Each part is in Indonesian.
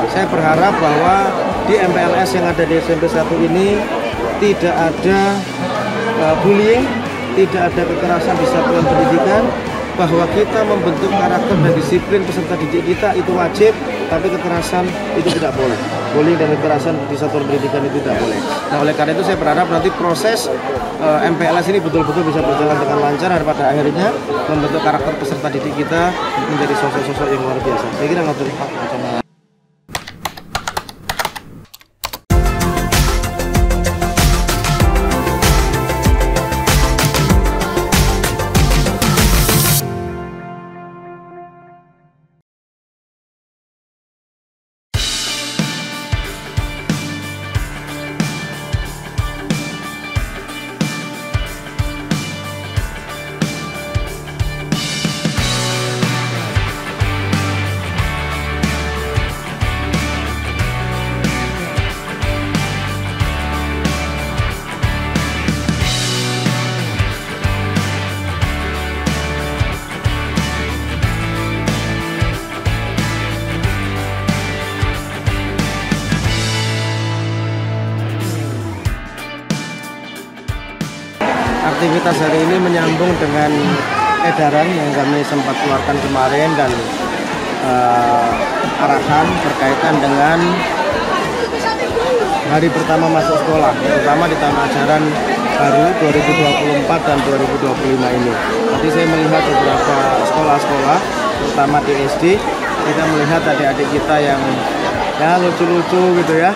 saya berharap bahwa di MPLS yang ada di SMP 1 ini tidak ada bullying, tidak ada kekerasan di satuan pendidikan, bahwa kita membentuk karakter dan disiplin peserta didik kita itu wajib, tapi kekerasan itu tidak boleh. Bullying dan kekerasan di satuan pendidikan itu tidak boleh. Nah, oleh karena itu saya berharap nanti proses MPLS ini betul-betul bisa berjalan dengan lancar dan pada akhirnya membentuk karakter peserta didik kita menjadi sosok-sosok yang luar biasa. Saya kira nggak boleh Pak. Aktivitas hari ini menyambung dengan edaran yang kami sempat keluarkan kemarin dan arahan berkaitan dengan hari pertama masuk sekolah, terutama di tahun ajaran baru 2024 dan 2025 ini. Tadi saya melihat beberapa sekolah-sekolah, terutama di SD, kita melihat adik-adik kita yang ya lucu-lucu gitu ya,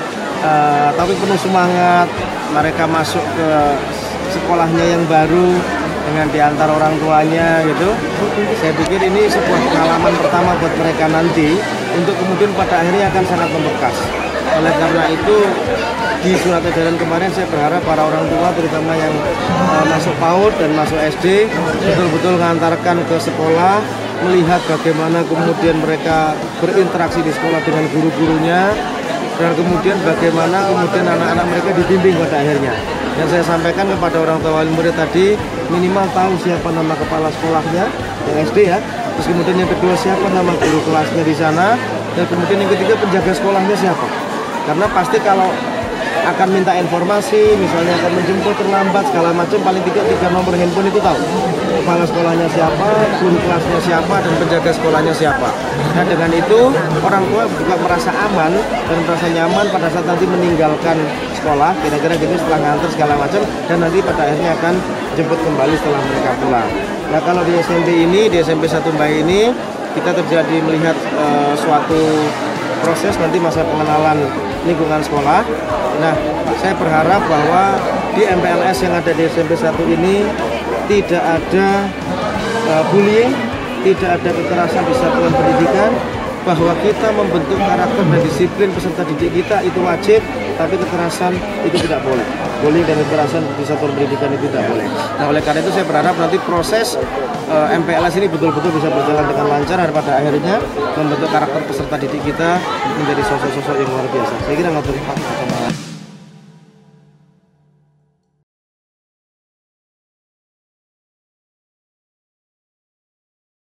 tapi penuh semangat. Mereka masuk ke sekolahnya yang baru dengan diantar orang tuanya gitu. Saya pikir ini sebuah pengalaman pertama buat mereka nanti untuk kemudian pada akhirnya akan sangat membekas. Oleh karena itu di surat edaran kemarin saya berharap para orang tua terutama yang masuk PAUD dan masuk SD betul-betul mengantarkan ke sekolah, melihat bagaimana kemudian mereka berinteraksi di sekolah dengan guru-gurunya dan kemudian bagaimana kemudian anak-anak mereka dibimbing pada akhirnya. Yang saya sampaikan kepada orang tua wali murid tadi, minimal tahu siapa nama kepala sekolahnya, yang SD ya. Terus kemudian yang kedua siapa nama guru kelasnya di sana, dan kemudian yang ketiga penjaga sekolahnya siapa. Karena pasti kalau akan minta informasi, misalnya akan menjemput terlambat segala macam, paling tidak 3 nomor handphone itu tahu. Kepala sekolahnya siapa, guru kelasnya siapa, dan penjaga sekolahnya siapa. Nah dengan itu orang tua juga merasa aman dan merasa nyaman pada saat nanti meninggalkan sekolah, kira-kira gitu setelah nganter segala macam, dan nanti pada akhirnya akan jemput kembali setelah mereka pulang. Nah kalau di SMP ini, di SMP 1 Mbae ini, kita terjadi melihat suatu proses nanti masa pengenalan lingkungan sekolah. Nah, saya berharap bahwa di MPLS yang ada di SMP 1 ini tidak ada bullying, tidak ada kekerasan di satuan pendidikan, bahwa kita membentuk karakter dan disiplin peserta didik kita itu wajib, tapi kekerasan itu tidak boleh. Bullying dan kekerasan di satuan pendidikan itu tidak boleh. Nah, oleh karena itu saya berharap nanti proses MPLS ini betul-betul bisa berjalan dengan lancar dan pada akhirnya membentuk karakter peserta didik kita menjadi sosok-sosok yang luar biasa. Saya kira nggak boleh Pak.